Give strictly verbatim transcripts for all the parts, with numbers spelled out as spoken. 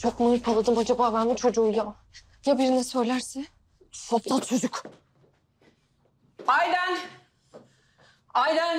Çok mu hırpaladım acaba ben bu çocuğu ya? Ya birine söylerse? Aptal çocuk. Aydan! Aydan!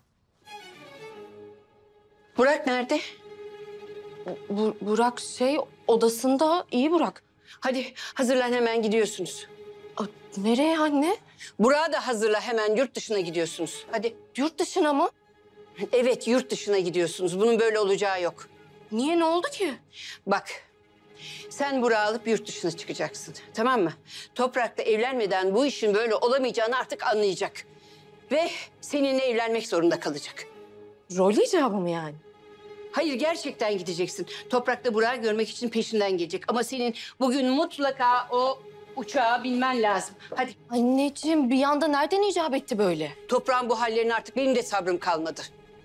Burak nerede? Bu, Burak şey odasında, iyi Burak. Hadi hazırlan, hemen gidiyorsunuz. Aa, nereye anne? Burak'ı da hazırla, hemen yurt dışına gidiyorsunuz. Hadi. Yurt dışına mı? Evet, yurt dışına gidiyorsunuz. Bunun böyle olacağı yok. Niye, ne oldu ki? Bak, sen Burak'ı alıp yurt dışına çıkacaksın. Tamam mı? Toprak'la evlenmeden bu işin böyle olamayacağını artık anlayacak. Ve seninle evlenmek zorunda kalacak. Rol icabı mı yani? Hayır, gerçekten gideceksin. Toprak'ta Burak'ı görmek için peşinden gelecek. Ama senin bugün mutlaka o uçağa binmen lazım. Hadi. Anneciğim bir anda nereden icap etti böyle? Toprağın bu hallerine artık benim de sabrım kalmadı.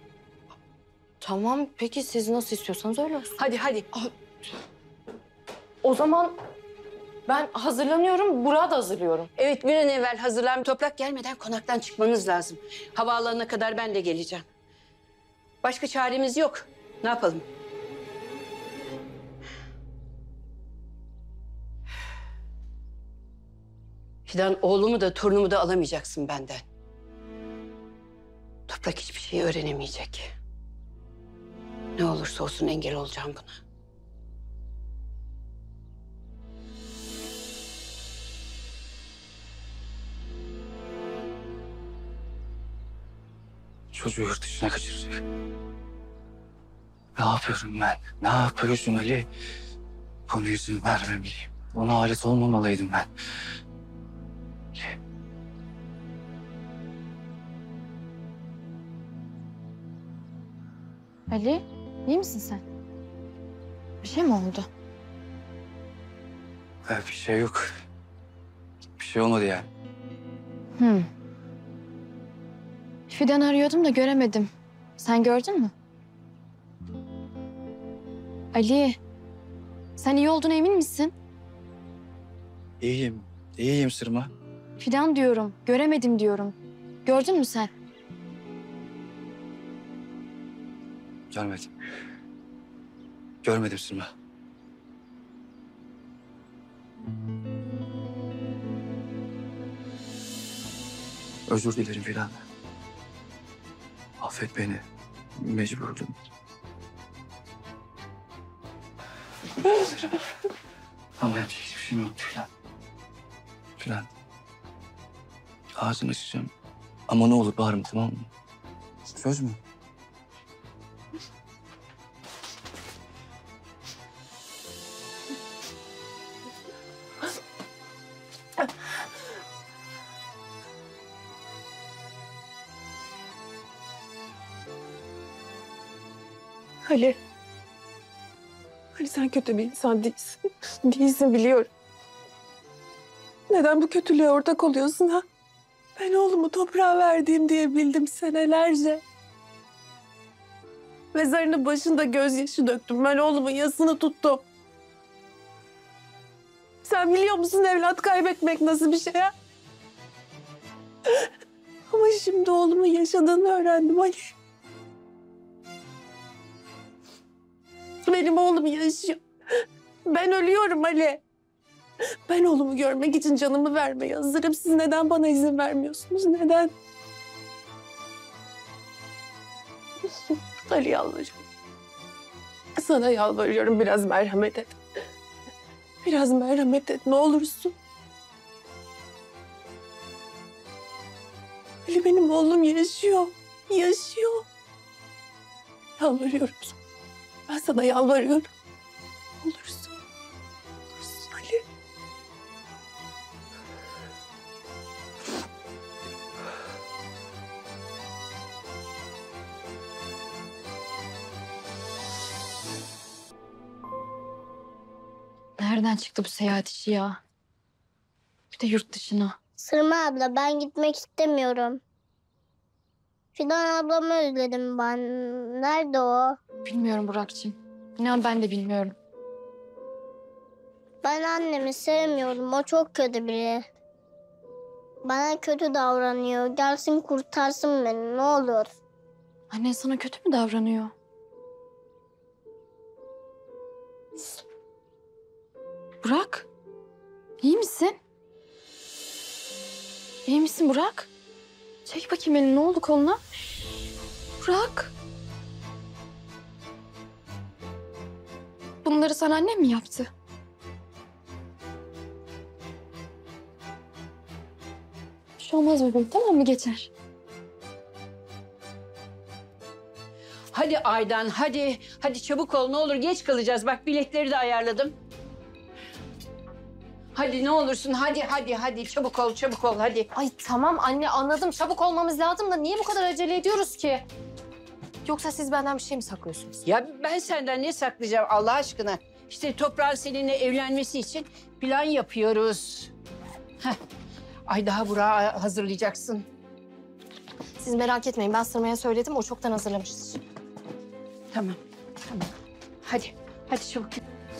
Tamam peki siz nasıl istiyorsanız öyle olsun. Hadi hadi. O zaman ben hazırlanıyorum, Burak'ı da hazırlıyorum. Evet, bir an evvel hazırlan. Toprak gelmeden konaktan çıkmanız lazım. Havaalanına kadar ben de geleceğim. Başka çaremiz yok. Ne yapalım? Fidan, oğlumu da torunumu da alamayacaksın benden. Toprak hiçbir şey öğrenemeyecek. Ne olursa olsun engel olacağım buna. Çocuğu yurt dışına kaçıracak. Ne yapıyorum ben? Ne yapıyorsun Ali? Buna izin vermemeliyim. Ona alet olmamalıydım ben. Ali, iyi misin sen? Bir şey mi oldu? Ha, bir şey yok. Bir şey olmadı yani. Hı. Fidan arıyordum da göremedim. Sen gördün mü? Ali, sen iyi olduğuna emin misin? İyiyim. İyiyim Sırma. Fidan diyorum, göremedim diyorum. Gördün mü sen? Görmedim. Görmedim Sırma. Özür dilerim Fidan. Affet beni. Mecburdum. Ama yapacak hiçbir şeyim yok Fidan. Fidan. Ağzını açacağım. Ama ne olur bağırma, tamam mı? Söz mü? Ali. Ali sen kötü bir insan değilsin. Değilsin biliyorum. Neden bu kötülüğe ortak oluyorsun ha? Ben oğlumu toprağa verdiğim diye bildim senelerce. Mezarının başında gözyaşı döktüm. Ben oğlumun yasını tuttum. Sen biliyor musun evlat kaybetmek nasıl bir şey ha? Ama şimdi oğlumun yaşadığını öğrendim Ali. Benim oğlum yaşıyor. Ben ölüyorum Ali. Ben oğlumu görmek için canımı vermeye hazırım. Siz neden bana izin vermiyorsunuz? Neden? Ali yalvarıyorum. Sana yalvarıyorum, biraz merhamet et. Biraz merhamet et ne olursun. Ali benim oğlum yaşıyor. Yaşıyor. Yalvarıyorum sana. Ben sana yalvarıyorum. Ne olursun. Ne olursun Ali. Nereden çıktı bu seyahat işi ya? Bir de yurt dışına. Sırma abla ben gitmek istemiyorum. Fidan ablamı özledim ben. Nerede o? Bilmiyorum Burak'cığım. İnan ben de bilmiyorum. Ben annemi sevmiyorum. O çok kötü biri. Bana kötü davranıyor. Gelsin kurtarsın beni ne olur. Annen sana kötü mü davranıyor? Burak. İyi misin? İyi misin Burak? Çek bakayım elini. Ne oldu koluna? Burak. Bunları sana annem mi yaptı? Bir şey olmaz bebeğim, tamam mı? Geçer. Hadi Aydan, hadi. Hadi çabuk ol, ne olur geç kalacağız. Bak biletleri de ayarladım. Hadi ne olursun, hadi, hadi, hadi. Çabuk ol, çabuk ol, hadi. Ay tamam anne anladım. Çabuk olmamız lazım da niye bu kadar acele ediyoruz ki? Yoksa siz benden bir şey mi saklıyorsunuz? Ya ben senden ne saklayacağım Allah aşkına? İşte toprağın seninle evlenmesi için plan yapıyoruz. Heh. Ay daha Burak'ı hazırlayacaksın. Siz merak etmeyin. Ben Sırma'ya söyledim. O çoktan hazırlamıştır. Tamam, tamam. Hadi, hadi çabuk.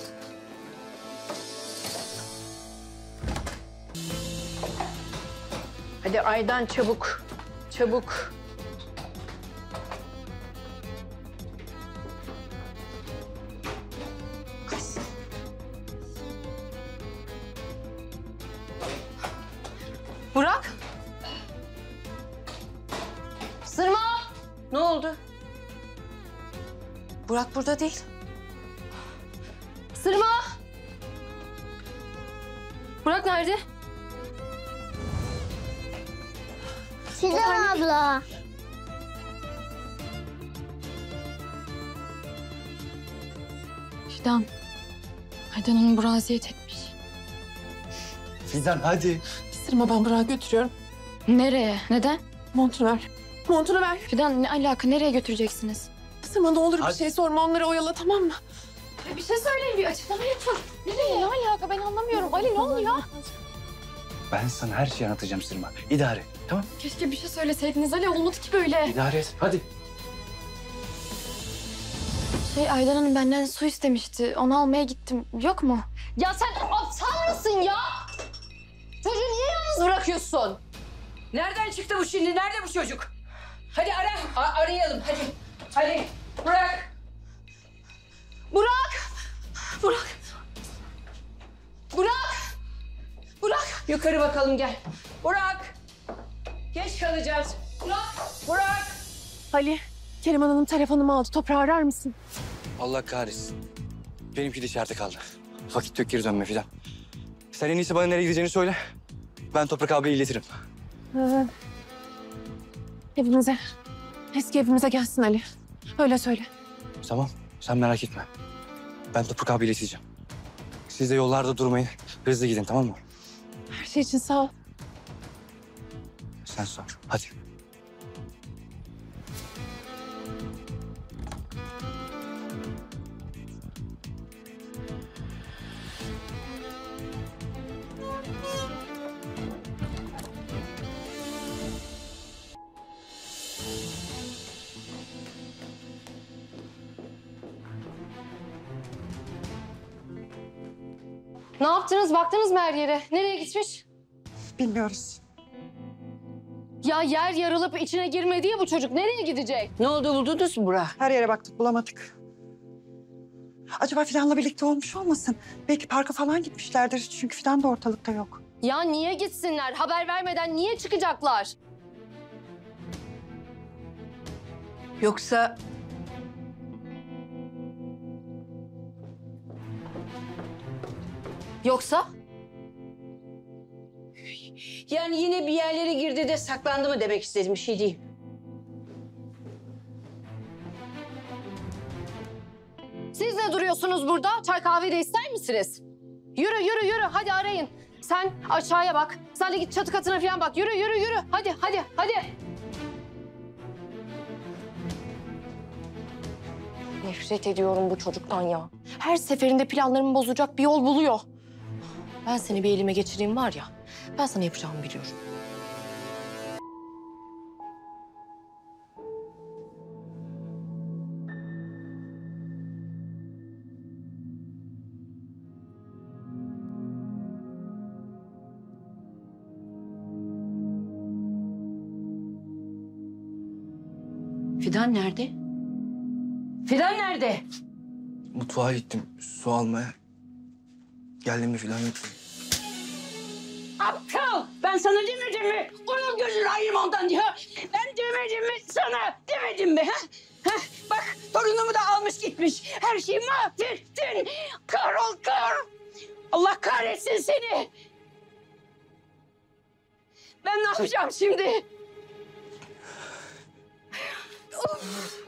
Hadi Aydan çabuk, çabuk. Burak. Sırma. Ne oldu? Burak burada değil. Sırma. Burak nerede? Fidan abla. Fidan. Aydan onu Burak'a eziyet etmiş. Fidan hadi. Sırma ben Burak'ı götürüyorum. Nereye? Neden? Montunu ver. Montunu ver. Fidan ne alaka? Nereye götüreceksiniz? Sırma ne olur Hadi. bir şey sorma onları oyala tamam mı? Bir şey söyleyin, bir açıklama yapın. Nereye? Ne alaka? Ben anlamıyorum. Ali ne oluyor? Ben sana her şeyi anlatacağım Sırma. İdare et, tamam? Keşke bir şey söyleseydiniz Ali. Olmadı ki böyle. İdare et. Hadi. Şey Aydan Hanım benden su istemişti. Onu almaya gittim. Yok mu? Ya sen aptal mısın ya? Çocuğu niye yalnız bırakıyorsun? Nereden çıktı bu şimdi? Nerede bu çocuk? Hadi ara, a- arayalım hadi. Hadi, Burak. Burak! Burak! Burak! Burak! Yukarı bakalım gel. Burak. Geç kalacağız. Burak. Burak. Ali, Keriman Hanım telefonumu aldı. Toprağı arar mısın? Allah kahretsin. Benimki de içeride kaldı. Vakit yok, geri dönme Fidan. Sen en iyisi bana nereye gideceğini söyle. Ben Toprak abiye iletirim. Ee, evimize. Eski evimize gelsin Ali. Öyle söyle. Tamam, sen merak etme. Ben Toprak abiye ileteceğim. Siz de yollarda durmayın. Hızlı gidin, tamam mı? Her şey için sağ ol. Sen sor. Hadi. Ne yaptınız? Baktınız mı her yere? Nereye gitmiş? Bilmiyoruz. Ya yer yarılıp içine girmedi ya bu çocuk. Nereye gidecek? Ne oldu, buldunuz mu Burak? Her yere baktık bulamadık. Acaba Fidan'la birlikte olmuş olmasın? Belki parka falan gitmişlerdir. Çünkü Fidan da ortalıkta yok. Ya niye gitsinler? Haber vermeden niye çıkacaklar? Yoksa Yoksa? yani yine bir yerlere girdi de saklandı mı demek istedim, bir şey değil. Siz ne duruyorsunuz burada? Çay kahve de ister misiniz? Yürü yürü yürü hadi arayın. Sen aşağıya bak. Sen de git çatı katına falan bak. Yürü yürü yürü. Hadi hadi hadi. Nefret ediyorum bu çocuktan ya. Her seferinde planlarımı bozacak bir yol buluyor. Ben seni bir elime geçireyim var ya. Ben sana yapacağımı biliyorum. Fidan nerede? Fidan nerede? Mutfağa gittim su almaya. Geldiğimde falan yok. Aptal! Ben sana demedim mi? Onun gözünü ayırma ondan diye. Ben demedim mi sana? Demedim mi? Ha? Ha? Bak torunumu da almış gitmiş. Her şeyi mahvettin. Kahrol kar. Allah kahretsin seni. Ben ne yapacağım şimdi? Of.